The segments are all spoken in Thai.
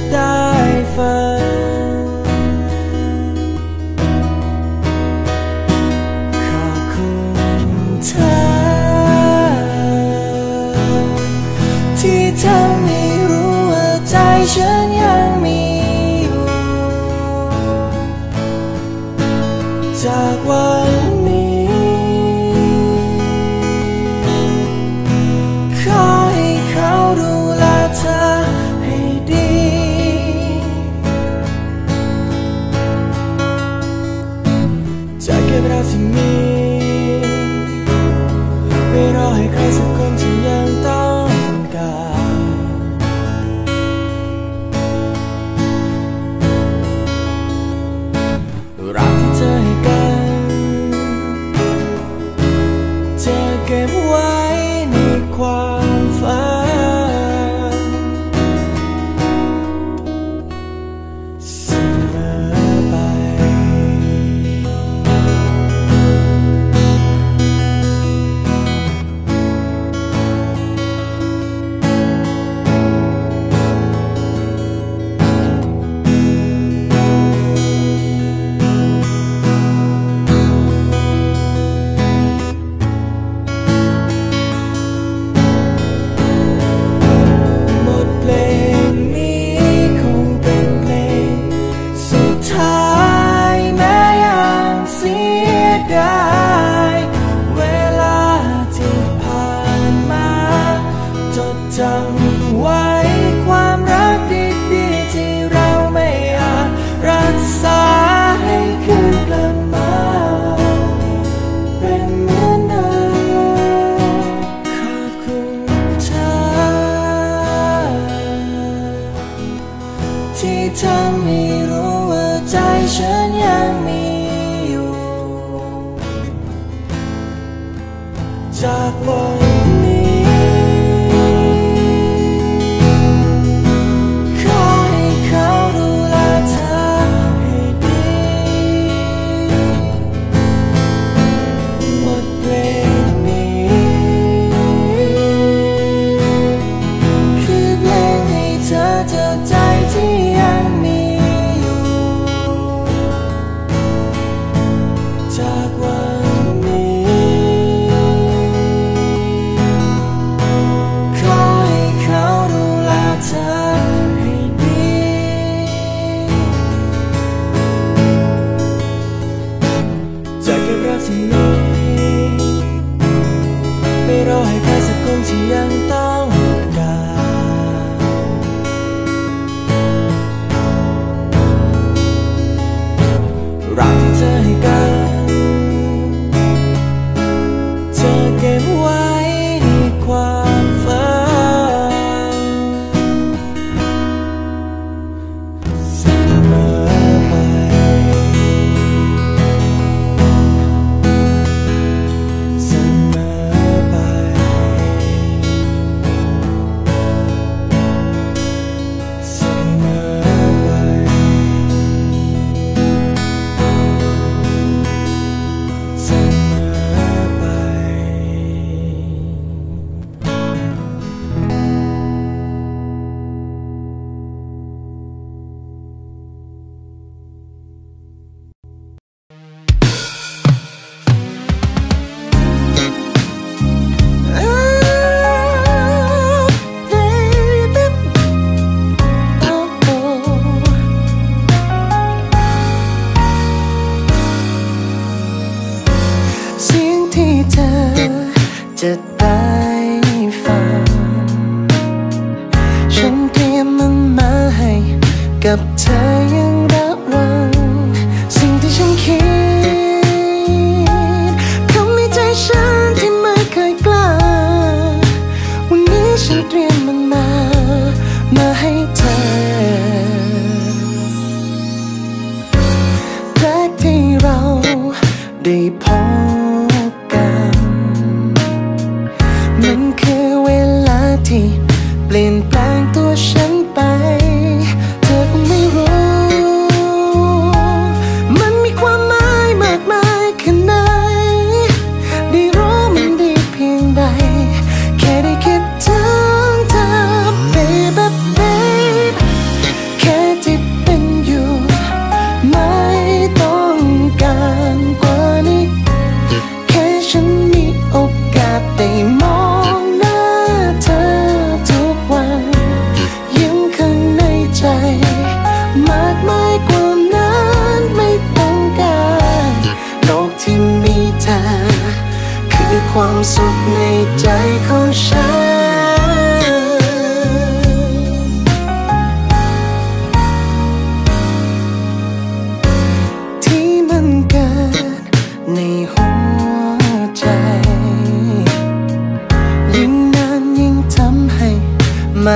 ได้ฟังขอบคุณเธอที่ทำให้รู้ว่าใจฉันยังมีอยู่จากวันนี้ขอให้เขาดูแลเธอให้ดีจะเก็บรักที่มีไม่รอให้ใครสักคนที่ยังต้องการรักที่เธอให้กันจะเก็บไว้ในความฝันเสมอไปจำไว้ความรักดีๆที่เราไม่อาจรักษาให้คืนกลับมาเป็นเหมือนเดิมขอบคุณเธอที่ทำให้รู้ว่าใจฉันยังมีอยู่จากวันนี้ไม่รอให้ใครสักคนที่ยังต้องการรักที่เธอให้กันจะเก็บไว้ในความฝันเสมอไปจะได้ฟังฉันเตรียมมันมาให้กับเธอยังระวังสิ่งที่ฉันคิดคำในใจฉันที่ไม่เคยกล้าวันนี้ฉันเตรียมมันมาให้เธอแรกที่เราได้พบกันมันคือเวลาที่เปลี่ยนแปลงตัวฉันไปเธอคงไม่รู้มันมีความหมายมากมายแค่ไหนได้รู้มันดีเพียงใดแค่ได้คิดถึงเธอ baby baby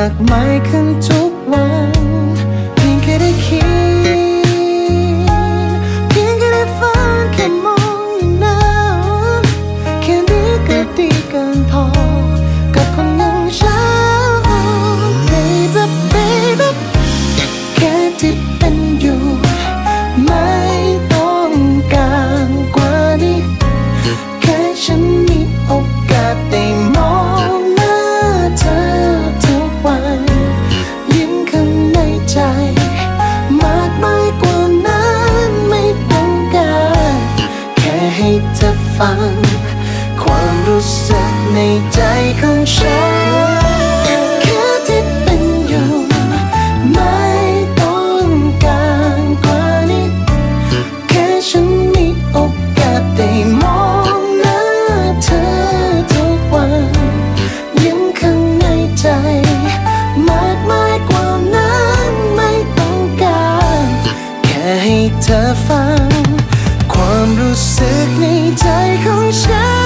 ากมายขึ้นทุกวันเพียงแค่ได้คิดเพียงแค่ได้ฝันแค่มองอย่างนั้นแค่นี้ก็ดีเกินพอกับคนอย่างฉัน Baby Baby แค่ที่เป็นอยู่ไม่ต้องการกว่านี้แค่ฉันมีโอกาสได้มองหน้าเธอทุกวันยิ้มข้างในใจมากมายกว่านั้นไม่ต้องการแค่ให้เธอฟังความรู้สึกในใจของฉันแค่ที่เป็นอยู่ไม่ต้องการกว่านี้แค่ฉันมีโอกาสได้มองหน้าเธอทุกวันยิ้มข้างในใจมากมายกว่านั้นไม่ต้องการแค่ให้เธอฟังความรู้สึกในใจของฉัน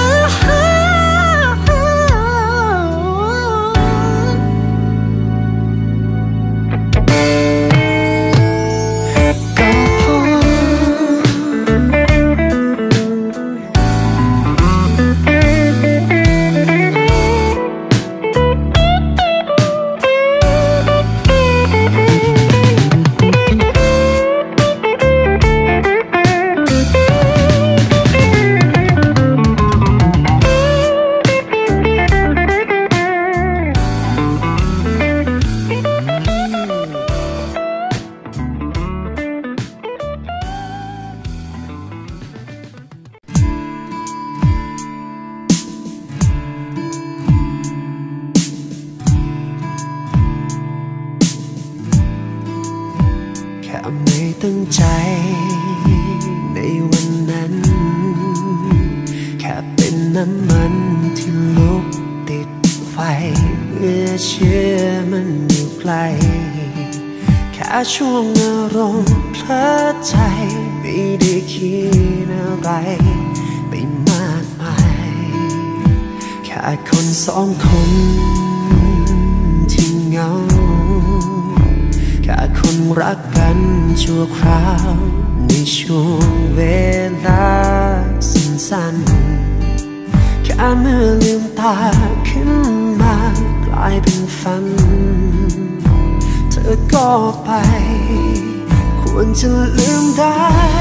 ไม่ตั้งใจในวันนั้นแค่เป็นน้ำมันที่ลุกติดไฟเมื่อเชื่อมันอยู่ไกลแค่ช่วงอารมณ์เพลิดใจไม่ได้คิดอะไรไปมากมายแค่คนสองคนที่เหงาแค่คนรักกันชั่วคราวในช่วงเวลาสั้นๆแค่เมื่อลืมตาขึ้นมากลายเป็นฝันเธอก็ไปควรจะลืมได้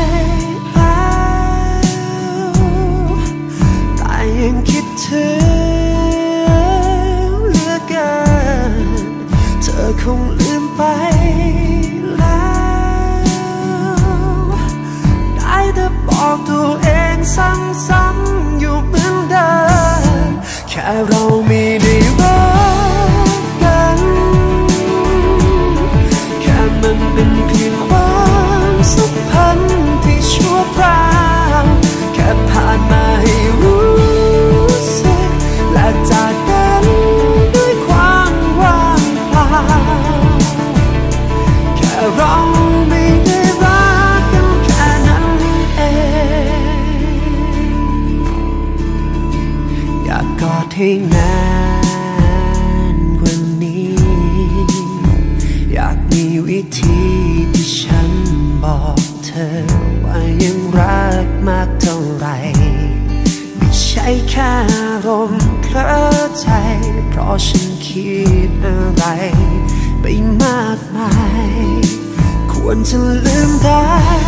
แล้วแต่ยังคิดถึงเหลือเกินเธอคงลืมไปบอกตัวเองซ้ำๆอยู่เหมือนเดิมแค่เราไม่ได้รักกันแค่มันเป็นเพียงความสัมพันธ์ที่ชั่วคราวแค่ผ่านมาให้รู้สึกและจากกันด้วยความว่างเปล่าแค่เราไม่ได้รักกันแค่นั้นอยากกอดให้นานกว่านี้อยากมีวิธีที่ฉันบอกเธอว่ายังรักมากเท่าไรไม่ใช่แค่อารมณ์เพลิดใจเพราะฉันคิดอะไรไปมากมายควรจะลืมได้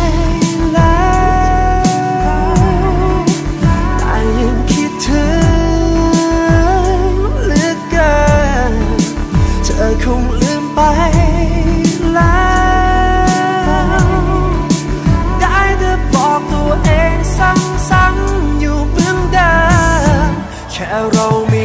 แล้วแต่ยังคิดถึงเหลือเกินเธอคงลืมไปแล้วได้แต่บอกตัวเองซ้ำๆอยู่เหมือนเดิมแค่เรามี